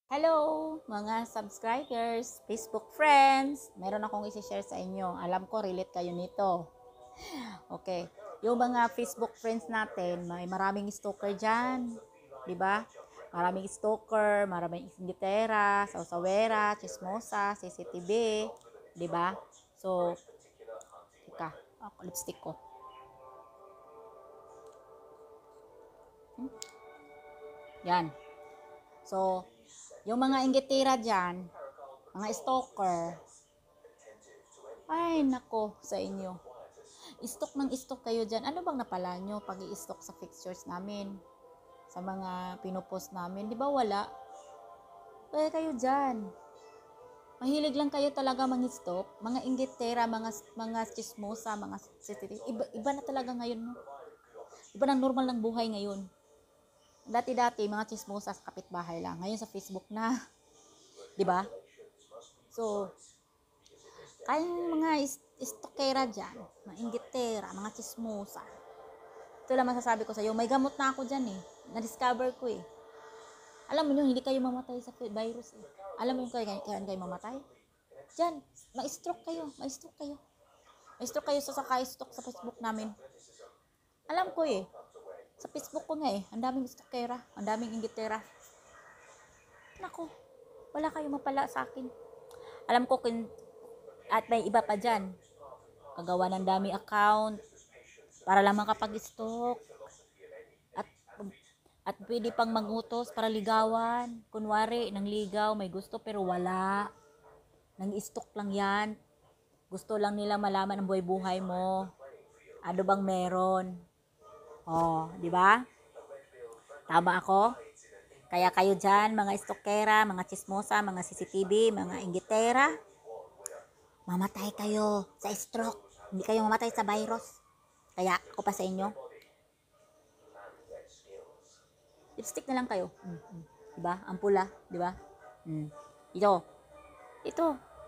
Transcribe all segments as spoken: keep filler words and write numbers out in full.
Hello mga subscribers, Facebook friends. Meron akong i-share sa inyo. Alam ko relate kayo nito. Okay. Yung mga Facebook friends natin, may maraming stalker diyan, 'di ba? Maraming stalker, maraming inggitera, sawsawera, chismosa, C C T V, 'di ba? So, ika, ako lipstick ko. Hmm? Yan. So, yung mga inggitera diyan, mga stalker, ay nako sa inyo. Stock ng stock kayo dyan. Ano bang napala nyo pag i-stock sa fixtures namin? Sa mga pinupost namin. Di ba wala? Kaya kayo dyan. Mahilig lang kayo talaga mang-stock. Mga inggitera, mga, mga chismosa, mga sensitive. Iba, iba na talaga ngayon. No? Iba ng normal ng buhay ngayon. Dati-dati, mga chismosa sa kapitbahay lang. Ngayon sa Facebook na. Di ba? So, kayong mga stokera dyan, mga inggitera, mga chismosa, ito lang masasabi ko sa iyo, may gamot na ako dyan eh. Na-discover ko eh. Alam mo nyo, hindi kayo mamatay sa virus eh. Alam mo yung kaya, kaya kayo mamatay? Dyan, ma-stroke kayo, ma-stroke kayo. Ma-stroke kayo sa saka-stroke sa Facebook namin. Alam ko eh. Sa Facebook ko nga eh, ang daming stokera, ang daming inggitera. Nako, wala kayo mapala sa akin. Alam ko, kun, at may iba pa dyan. Kagawa ng dami account, para lang makapag-stalk. At at pwede pang mangutos para ligawan. Kunwari, nang ligaw, may gusto pero wala. Nang stalk lang yan. Gusto lang nila malaman ang buhay-buhay mo. Ano bang meron? Oh, di ba? Tama ako? Kaya kayo dyan, mga stalkera, mga chismosa, mga C C T V, mga inggitera, mamatay kayo sa stroke. Hindi kayo mamatay sa virus. Kaya ako pa sa inyo, lipstick na lang kayo. Mm-hmm. Diba? Ang pula, diba? Mm. Ito. Ito.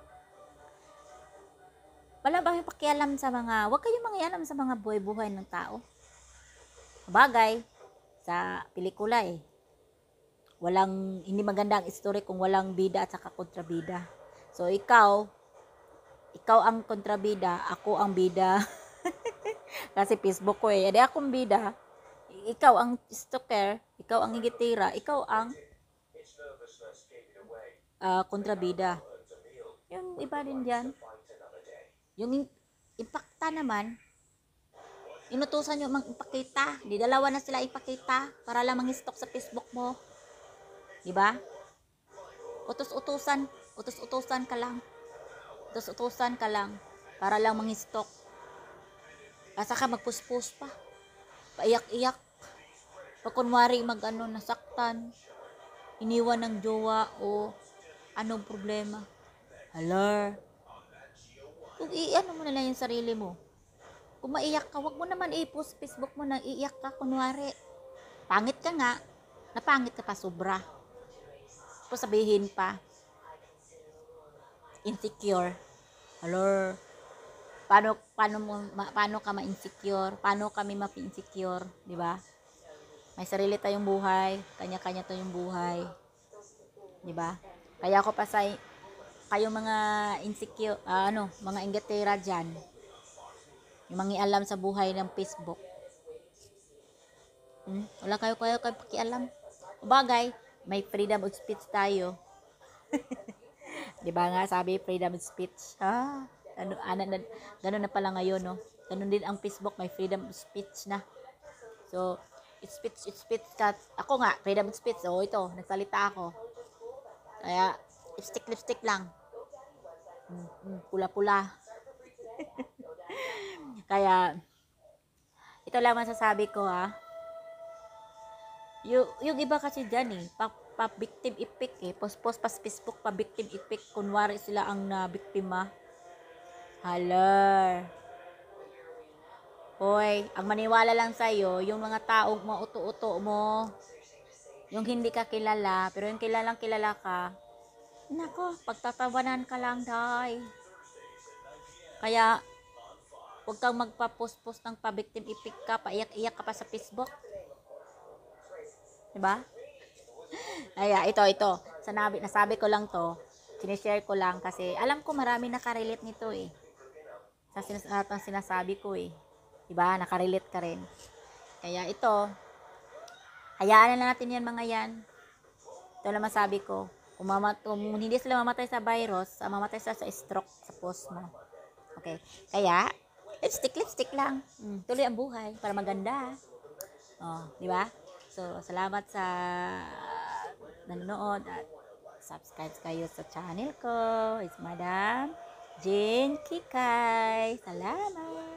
Wala bang pakialam sa mga, wag kayong mangialam sa mga buhay-buhay ng tao. Bagay, sa pelikula eh. Walang, hindi maganda ang story kung walang bida at saka kontrabida. So, ikaw, ikaw ang kontrabida, ako ang bida. Kasi Facebook ko eh. Edi akong bida. Ikaw ang stalker, ikaw ang higitira, ikaw ang uh, kontrabida. Yung iba din dyan. Yung impacta naman, inutusan nyo mang ipakita. Di dalawa na sila ipakita para lang mang-stalk sa Facebook mo. Diba? Utos-utusan. Utos-utusan ka lang. Utos-utusan ka lang para lang mang-stalk. Asa ka magpuspos pa. Paiyak-iyak. Pag kunwari mag-ano, nasaktan. Iniwan ng jowa o anong problema. Hala. Kung i-ano mo na lang yung sarili mo. Kung maiyak ka, wag mo naman i-post Facebook mo na iiyak ka, kunwari. Pangit ka nga. Napangit ka pa sobra. Tapos sabihin pa, insecure. Hello. Paano, paano, mo, ma, paano ka ma-insecure? Paano kami ma-insecure? Diba? May sarili tayong buhay. Kanya-kanya tayong buhay. Diba? Kaya ako pa sa, kayong mga insecure, uh, ano, mga ingatera dyan, yung mangialam sa buhay ng Facebook. Hmm? Wala kayo kayo kayo pakialam. Bagay, may freedom of speech tayo. 'Di ba nga sabi freedom of speech? Ah, ano ano na, ganun na pala ngayon, no. Ganun din ang Facebook, may freedom of speech na. So, it's speech, it's speech ka. Ako nga, freedom of speech. So, ito, nagsalita ako. Kaya, lipstick, lipstick lang. Hmm, hmm, pula-pula. Kaya, ito lang masasabi ko ha. Yung, yung iba kasi dyan eh, pa, pa victim epic eh, post-post pa sa Facebook, pa victim epic, kunwari sila ang na biktima. Hala. Hoy, ang maniwala lang sa'yo, yung mga taong mauto-uto mo, yung hindi ka kilala, pero yung kilalang kilala ka, nako, pagtatawanan ka lang, day. Kaya, huwag kang magpa-post-post ng pa-victim epic ka, paiyak-iyak ka pa sa Facebook. Diba? Ay, ito, ito. Sanabi, nasabi ko lang to, sinishare ko lang kasi alam ko marami nakarelate nito eh. Sa sinas uh, sinasabi ko eh. Diba? Nakarelate ka rin. Kaya ito, hayaan na natin yan mga yan. Ito lang masabi ko. Kung, mamat kung hindi sila mamatay sa virus, mamatay sila sa stroke sa post mo. Okay. Kaya, lipstick, lipstick lang. Mm, tuloy ang buhay para maganda. Oh, di ba? So, salamat sa nanonood at subscribe kayo sa channel ko. It's Madam Jane Kikay. Salamat!